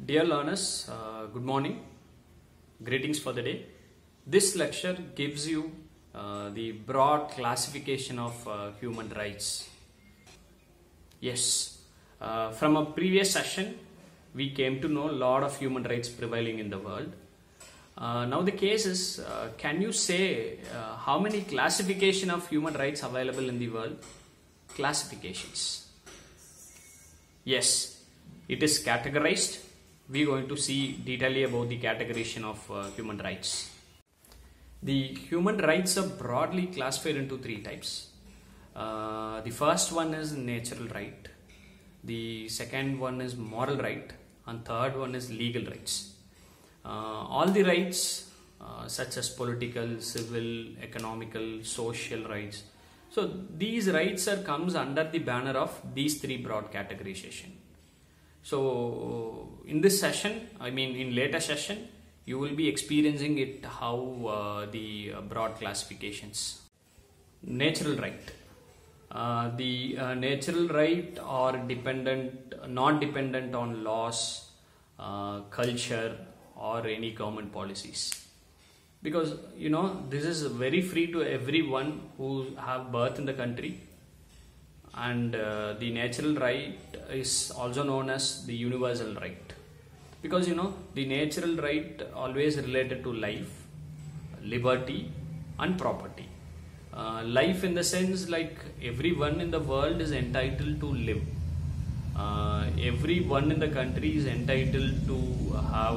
Dear learners, good morning. Greetings for the day. This lecture gives you the broad classification of human rights. Yes, from a previous session, we came to know a lot of human rights prevailing in the world. Now the case is, can you say how many classification of human rights available in the world? Classifications. Yes, it is categorized. We are going to see detailedly about the categorization of human rights. The human rights are broadly classified into three types. The first one is natural right. The second one is moral right. And third one is legal rights. All the rights such as political, civil, economical, social rights. So these rights comes under the banner of these three broad categorization. So in this session, in later session, you will be experiencing it how the broad classifications. Natural right. The natural right are not dependent on laws, culture or any government policies. Because this is very free to everyone who have birth in the country. And the natural right is also known as the universal right, because the natural right always related to life, liberty and property. Life in the sense like everyone in the world is entitled to live. Everyone in the country is entitled to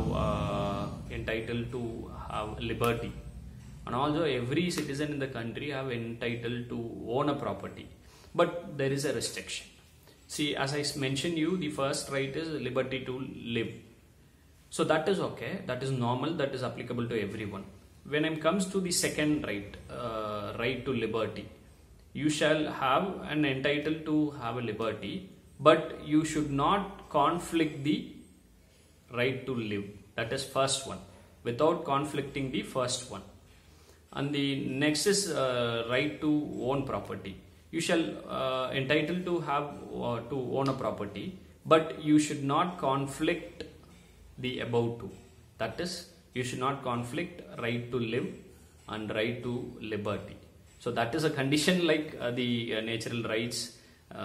have liberty, and also every citizen in the country have entitled to own a property. But there is a restriction. See, as I mentioned you, the first right is liberty to live. So that is okay, that is normal, that is applicable to everyone. When it comes to the second right, right to liberty, you shall have an entitled to have a liberty, but you should not conflict the right to live. That is first one, without conflicting the first one. And the next is right to own property. You shall entitled to have to own a property, but you should not conflict the above two. That is, you should not conflict right to live and right to liberty. So that is a condition like the natural rights,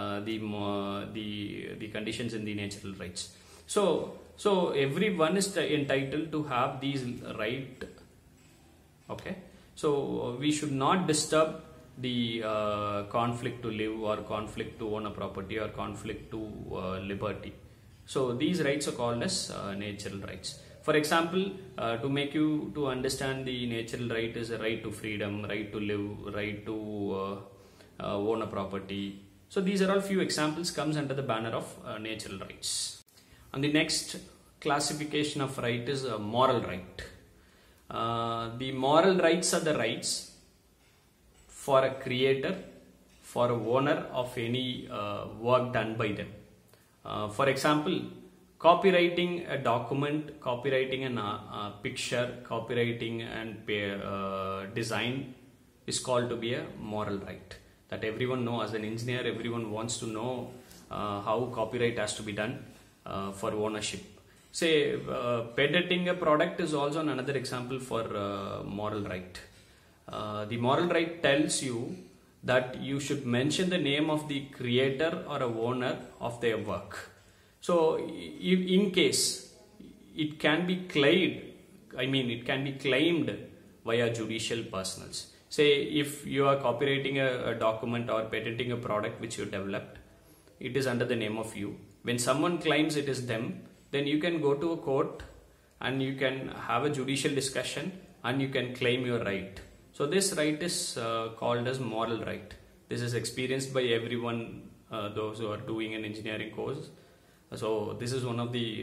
the conditions in the natural rights. So everyone is entitled to have these right. Okay. So we should not disturb the conflict to live or conflict to own a property or conflict to liberty. So these rights are called as natural rights. For example, to make you to understand the natural right is a right to freedom, right to live, right to own a property. So these are all few examples comes under the banner of natural rights. And the next classification of right is moral right. The moral rights are the rights for a creator, for a owner of any work done by them. For example, copywriting a document, copywriting a picture, copywriting and design is called to be a moral right. That everyone know, as an engineer, everyone wants to know how copyright has to be done for ownership. Say, patenting a product is also another example for moral right. The moral right tells you that you should mention the name of the creator or a owner of their work. So in case it can be claimed, it can be claimed via judicial personals. Say if you are copywriting a document or patenting a product which you developed, it is under the name of you. When someone claims it is them, then you can go to a court and you can have a judicial discussion and you can claim your right. So this right is called as moral right. This is experienced by everyone, those who are doing an engineering course. So this is one of the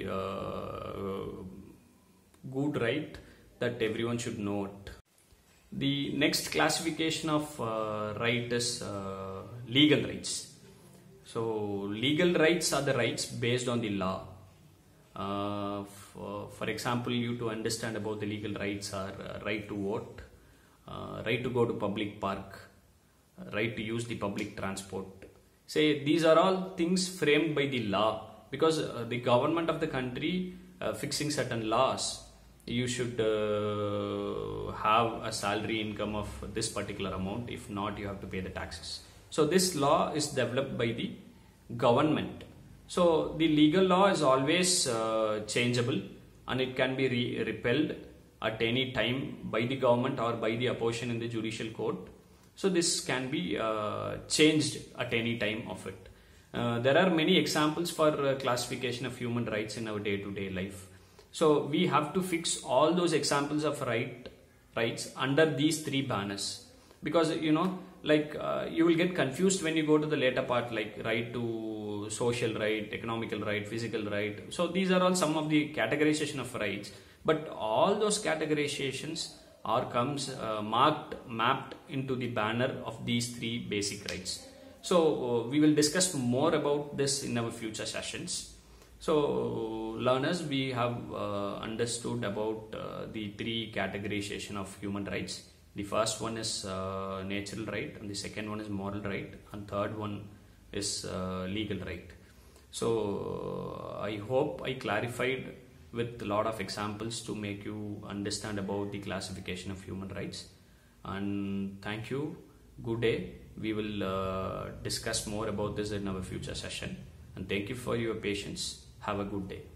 good right that everyone should know it. The next classification of right is legal rights. So legal rights are the rights based on the law. For example, you to understand about the legal rights are right to vote, right to go to public park, right to use the public transport. Say these are all things framed by the law, because the government of the country fixing certain laws. You should have a salary income of this particular amount. If not, you have to pay the taxes. So this law is developed by the government. So the legal law is always changeable, and it can be repealed at any time by the government or by the opposition in the judicial court. So this can be changed at any time of it. There are many examples for classification of human rights in our day-to-day life. So we have to fix all those examples of rights under these three banners, because you will get confused when you go to the later part, like right to social right, economical right, physical right. So these are all some of the categorization of rights, but all those categorizations are mapped into the banner of these three basic rights. So we will discuss more about this in our future sessions. So learners, we have understood about the three categorization of human rights. The first one is natural right, and the second one is moral right, and third one is legal right. So I hope I clarified with a lot of examples to make you understand about the classification of human rights. And thank you. Good day. We will discuss more about this in our future session. And thank you for your patience. Have a good day.